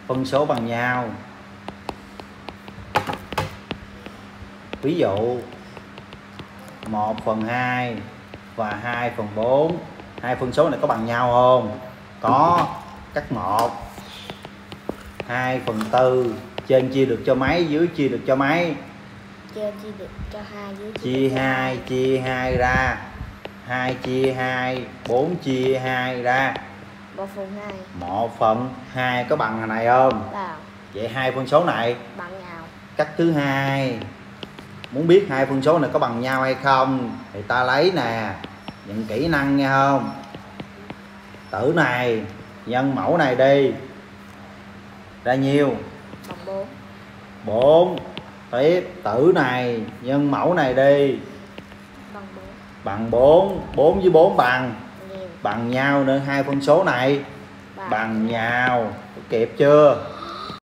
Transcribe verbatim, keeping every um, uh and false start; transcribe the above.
phân số bằng nhau. Ví dụ một phần hai và hai phần bốn. Hai phân số này có bằng nhau không? Có. Cắt một. hai phần tư. Trên chia được cho mấy, dưới chia được cho mấy? Trên chia được cho hai, dưới chia hai, chia hai ra. hai chia hai, bốn chia hai ra. một phần hai. một phần hai có bằng này không? Bằng. Vậy hai phân số này Bằng nhau. cách thứ hai. Muốn biết hai phân số này có bằng nhau hay không thì ta lấy nè, những kỹ năng nghe không? Tử này nhân mẫu này đi, ra nhiêu? Bằng bốn. bốn. Tiếp tử này nhân mẫu này đi, Bằng bốn. bằng bốn. bốn với bốn bằng Nhiều. bằng nhau nữa. Hai phân số này Bằng, bằng nhau. Có kịp chưa?